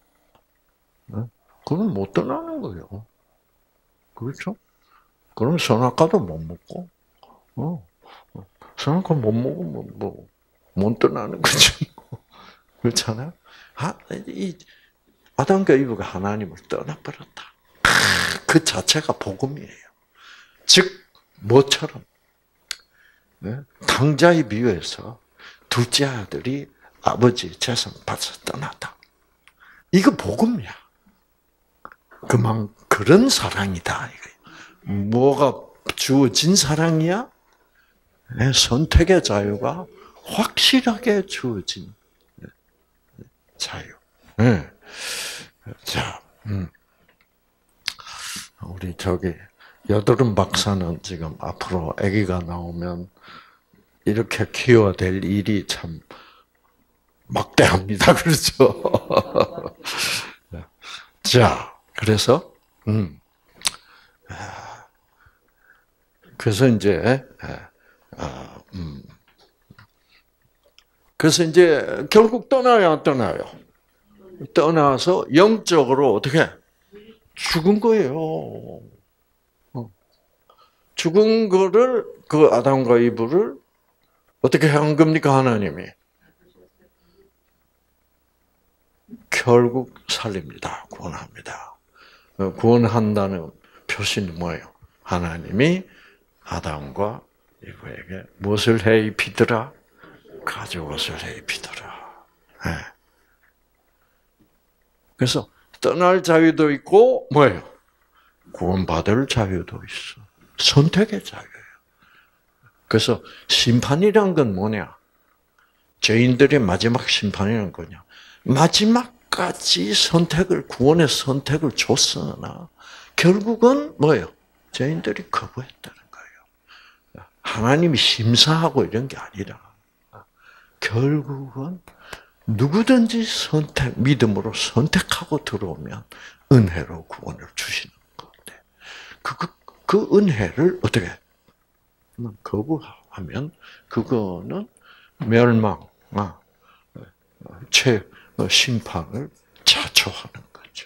그건 못 떠나는 거예요. 그렇죠? 그럼 선악과도 못 먹고, 어, 선악과 못 먹으면 뭐, 못 떠나는 거죠. 그렇잖아요? 아, 이, 아담과 이브가 하나님을 떠나버렸다. 그 자체가 복음이에요. 즉, 뭐처럼, 네? 강자의 비유에서 둘째 아들이 아버지 재산 받아서 떠났다. 이거 복음이야. 그만 그런 사랑이다. 뭐가 주어진 사랑이야? 네, 선택의 자유가 확실하게 주어진 자유. 네. 자, 음. 우리 저기 여드름 박사는 지금 앞으로 아기가 나오면 이렇게 키워야 될 일이 참 막대합니다. 그렇죠? 자, 그래서, 음, 그래서 이제, 아, 음, 그래서 이제 결국 떠나요, 안 떠나요? 떠나서 영적으로 어떻게 죽은 거예요. 죽은 거를 그 아담과 이브를 어떻게 한 겁니까, 하나님이? 결국 살립니다. 구원합니다. 구원한다는 표시는 뭐예요? 하나님이 아담과 이브에게 무엇을 해 입히더라? 가죽옷을 해 입히더라. 네. 그래서 떠날 자유도 있고 뭐예요? 구원받을 자유도 있어. 선택의 자유예요. 그래서 심판이란 건 뭐냐? 죄인들의 마지막 심판이란 거냐? 마지막까지 선택을, 구원의 선택을 줬으나 결국은 뭐예요? 죄인들이 거부했다는 거예요. 하나님이 심사하고 이런 게 아니라 결국은 누구든지 선택, 믿음으로 선택하고 들어오면 은혜로 구원을 주시는 건데 그, 그, 그 은혜를 어떻게 거부하면 그거는 멸망, 최 심판을 자초하는 거죠.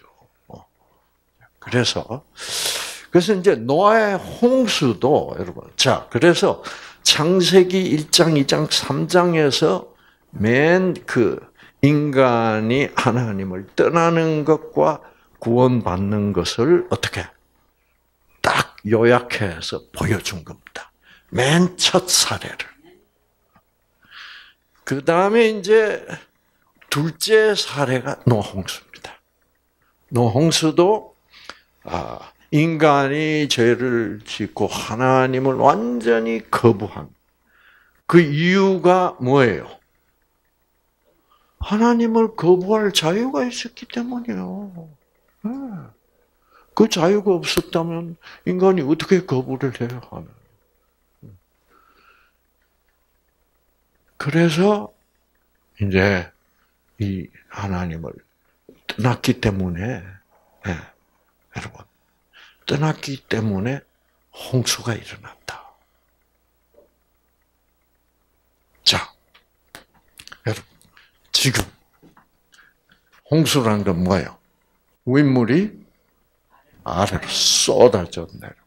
그래서 그래서 이제 노아의 홍수도 여러분, 자 그래서 창세기 일 장, 이 장, 삼 장에서 맨 그 인간이 하나님을 떠나는 것과 구원받는 것을 어떻게 딱 요약해서 보여준 겁니다. 맨 첫 사례를. 그 다음에 이제 둘째 사례가 노홍수입니다. 노홍수도 아, 인간이 죄를 짓고 하나님을 완전히 거부한 그 이유가 뭐예요? 하나님을 거부할 자유가 있었기 때문이에요. 그 자유가 없었다면 인간이 어떻게 거부를 해야 하나? 그래서 이제 이 하나님을 떠났기 때문에, 네, 여러분, 떠났기 때문에 홍수가 일어났다. 자, 여러분, 지금 홍수라는 건 뭐예요? 윗물이 아래로 쏟아져 내려옵니다.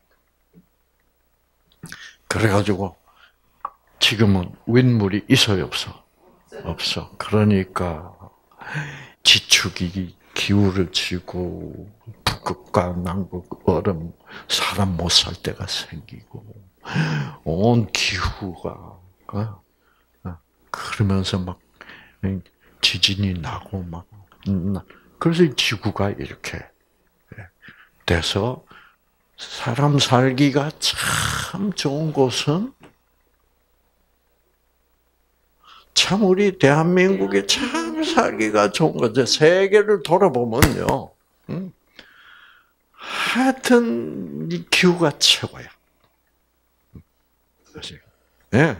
그래가지고 지금은 윗물이 있어요, 없어? 없어. 그러니까 지축이 기울을 지고 북극과 남극 얼음 사람 못 살 때가 생기고 온 기후가 그러면서 막 지진이 나고 막 그래서 지구가 이렇게 돼서 사람 살기가 참 좋은 곳은 참 우리 대한민국이 참 살기가 좋은 거죠. 세계를 돌아보면요. 음. 하여튼 이 기후가 최고야. 그렇지? 예.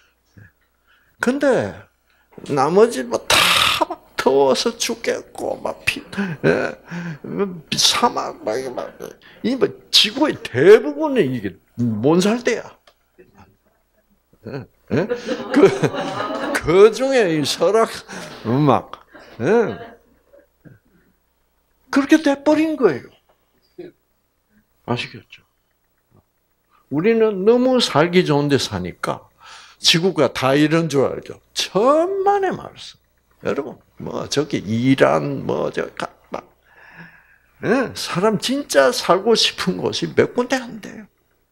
근데 나머지 뭐 다 막 더워서 죽겠고 막 피, 예. 사막 막 이 뭐 지구의 대부분은 이게 못 살 때야. 예. 예? 그, 그 중에 이 설악 음악, 예. 그렇게 돼버린 거예요. 아시겠죠? 우리는 너무 살기 좋은 데 사니까 지구가 다 이런 줄 알죠. 천만의 말씀. 여러분, 뭐, 저기, 이란, 뭐, 저, 막, 예, 사람 진짜 살고 싶은 곳이 몇 군데 안 돼요.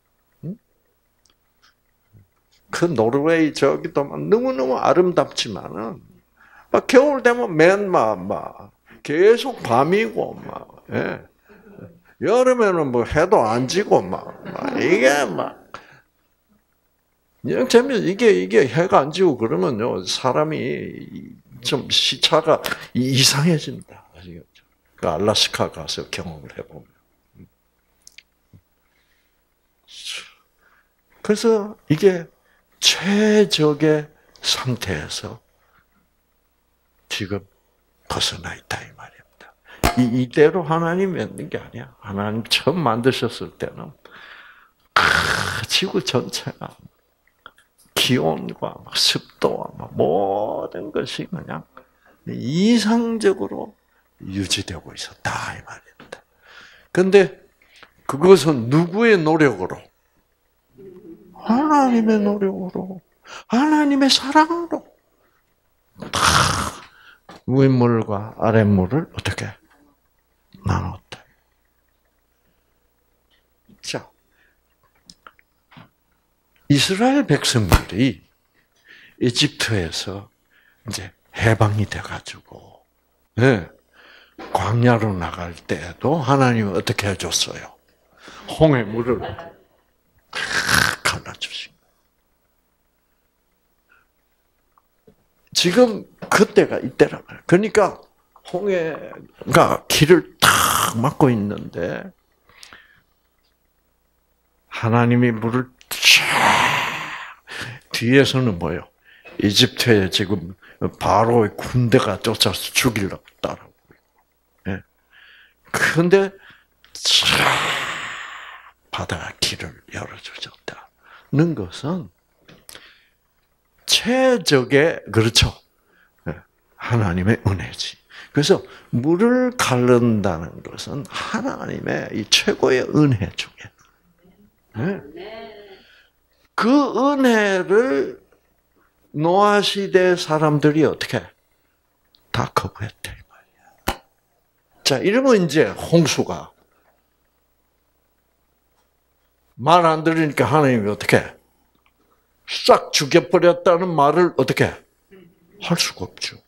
그 노르웨이 저기도 너무너무 아름답지만은 막 겨울 되면 맨 막 막 계속 밤이고 막 예. 여름에는 뭐 해도 안 지고 막, 막 이게 막 재미 이게 이게 해가 안 지고 그러면요 사람이 좀 시차가 이상해진다. 아시겠죠? 그 알래스카 가서 경험을 해보면. 그래서 이게 최적의 상태에서 지금 벗어나 있다 이 말입니다. 이, 이대로 하나님 만든 게 아니야. 하나님 처음 만드셨을 때는 지구 전체가 기온과 습도와 모든 것이 그냥 이상적으로 유지되고 있었다 이 말입니다. 그런데 그것은 누구의 노력으로? 하나님의 노력으로, 하나님의 사랑으로 다 윗물과 아랫물을 어떻게 나눴다. 자, 이스라엘 백성들이 이집트에서 이제 해방이 돼가지고, 네, 광야로 나갈 때에도 하나님은 어떻게 해줬어요? 홍해 물을 갈라주신. 지금 그때가 이때라 말이야. 그러니까 홍해가 길을 탁 막고 있는데 하나님이 물을 쫙 뒤에서는 뭐요? 이집트에 지금 바로의 군대가 쫓아서 죽이려고 따라오고 있고. 예. 그런데 쫙 바다가 길을 열어주셨다는 것은 최적의, 그렇죠, 하나님의 은혜지. 그래서 물을 가른다는 것은 하나님의 이 최고의 은혜 중에, 그 은혜를 노아 시대 사람들이 어떻게 다 거부했대 이 말이야. 자, 이러면 이제 홍수가 말 안 들으니까 하나님이 어떻게 싹 죽여버렸다는 말을 어떻게 할 수가 없죠.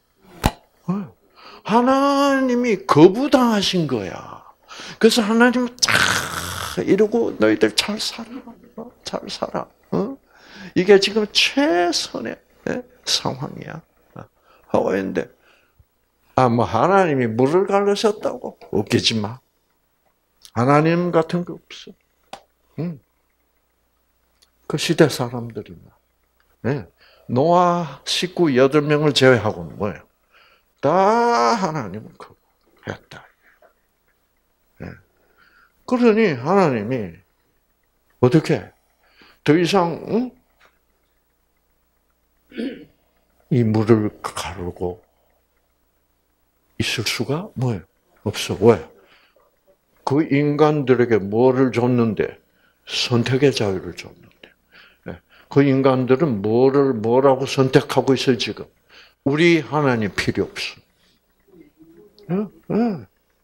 하나님이 거부당하신 거야. 그래서 하나님은 쫙 이러고 너희들 잘 살아, 잘 살아. 어? 이게 지금 최선의 상황이야. 하고 있는데, 아, 뭐 하나님이 물을 갈르셨다고 웃기지 마. 하나님 같은 거 없어. 응. 그 시대 사람들이나, 네. 노아 식구 여덟 명을 제외하고는 뭐예요? 다 하나님은 거부했다. 네. 그러니 하나님이 어떻게 더 이상 응? 이 물을 가르고 있을 수가 뭐예요? 없어. 왜? 그 인간들에게 뭐를 줬는데? 선택의 자유를 줬는데. 그 인간들은 뭐를, 뭐라고 선택하고 있어요, 지금? 우리 하나님 필요 없어. 네? 네.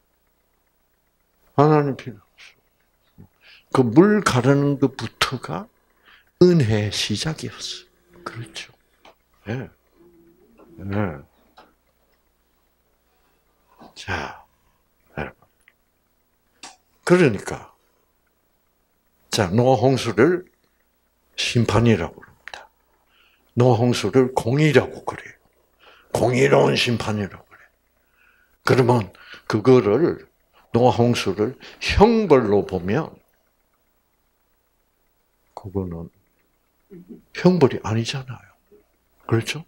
하나님 필요 없어. 그 물 가르는 것부터가 은혜의 시작이었어. 그렇죠. 네. 네. 자, 여러분. 그러니까, 자, 노아 홍수를 심판이라고 합니다. 노아 홍수를 공의라고 그래요. 공의로운 심판이라고 그래요. 그러면 그거를 노아 홍수를 형벌로 보면 그거는 형벌이 아니잖아요. 그렇죠?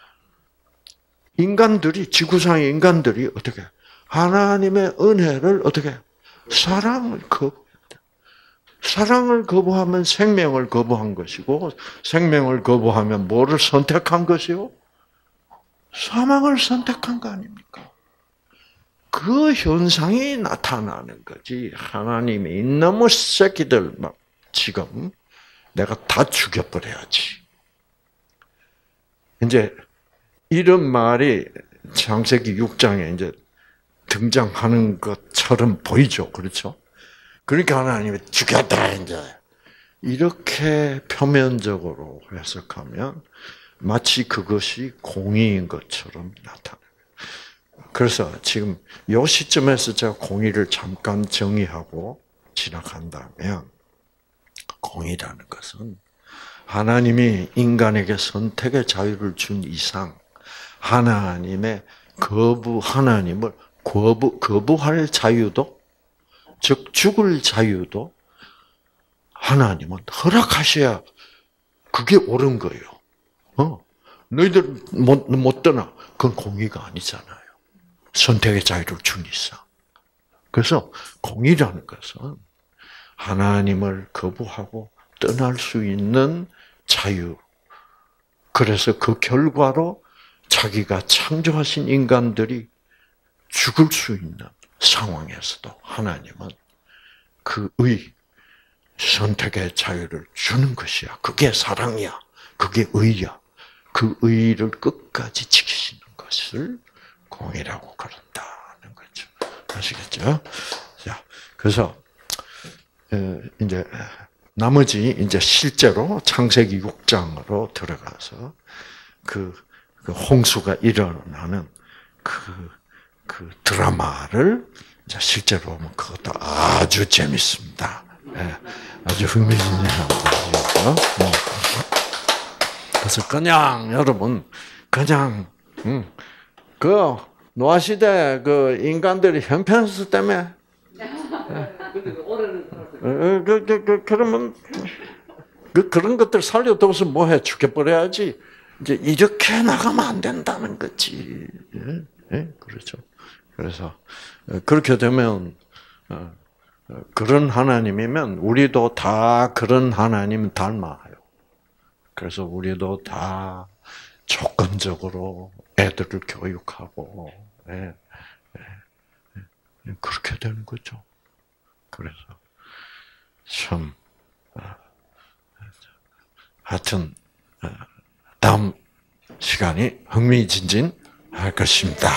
인간들이, 지구상의 인간들이 어떻게 하나님의 은혜를 어떻게 사랑을 거부했다. 사랑을 거부하면 생명을 거부한 것이고, 생명을 거부하면 뭐를 선택한 것이요? 사망을 선택한 거 아닙니까? 그 현상이 나타나는 거지. 하나님이 이놈의 새끼들 막 지금 내가 다 죽여버려야지. 이제 이런 말이 창세기 육 장에 이제 등장하는 것처럼 보이죠. 그렇죠? 그러니까 하나님이 죽였다, 이제. 이렇게 표면적으로 해석하면 마치 그것이 공의인 것처럼 나타나요. 그래서 지금 이 시점에서 제가 공의를 잠깐 정의하고 지나간다면, 공의라는 것은 하나님이 인간에게 선택의 자유를 준 이상 하나님의 거부, 하나님을 거부, 거부할 자유도, 즉 죽을 자유도 하나님은 허락하셔야 그게 옳은 거예요. 어. 너희들 못, 못 떠나. 그건 공의가 아니잖아요. 선택의 자유를 준 이상. 그래서 공의라는 것은 하나님을 거부하고 떠날 수 있는 자유. 그래서 그 결과로 자기가 창조하신 인간들이 죽을 수 있는 상황에서도 하나님은 그 의, 선택의 자유를 주는 것이야. 그게 사랑이야. 그게 의야. 그 의를 끝까지 지키시는 것을 공의라고 그런다는 거죠. 아시겠죠? 자, 그래서 이제 나머지 이제 실제로 창세기 육 장으로 들어가서 그, 그 홍수가 일어나는 그, 그 드라마를 이제 실제로 보면 그것도 아주 재밌습니다. 네, 아주 흥미진진한 거죠. 그래서 그냥 여러분 그냥 음, 그 노아 시대 그 인간들이 형편수 때문에 그, 그, 그, 그, 그러면 그, 그런 것들 살려둬서 뭐해 죽여버려야지. 이제 이렇게 나가면 안 된다는 거지. 예? 예? 그렇죠. 그래서 그렇게 되면 그런 하나님이면 우리도 다 그런 하나님 닮아요. 그래서 우리도 다 조건적으로 애들을 교육하고 예, 예, 예, 그렇게 되는 거죠. 그래서 참 하여튼 다음 시간이 흥미진진할 것입니다.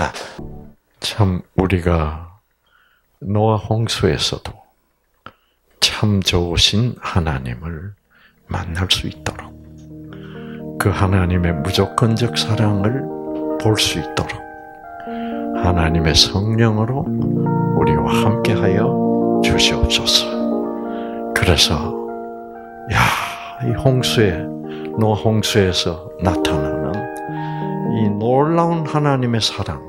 참 우리가 노아 홍수에서도 참 좋으신 하나님을 만날 수 있도록 그 하나님의 무조건적 사랑을 볼 수 있도록 하나님의 성령으로 우리와 함께하여 주시옵소서. 그래서 야, 이 홍수에 노아 홍수에서 나타나는 이 놀라운 하나님의 사랑을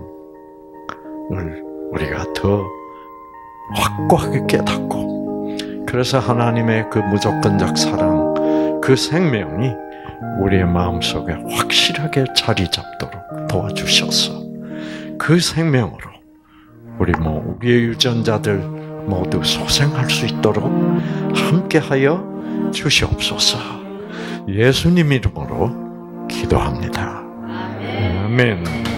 우리가 더 확고하게 깨닫고 그래서 하나님의 그 무조건적 사랑 그 생명이 우리의 마음속에 확실하게 자리 잡도록 도와주셔서 그 생명으로 우리 뭐 우리의 유전자들 모두 소생할 수 있도록 함께하여 주시옵소서. 예수님 이름으로 기도합니다. 아멘.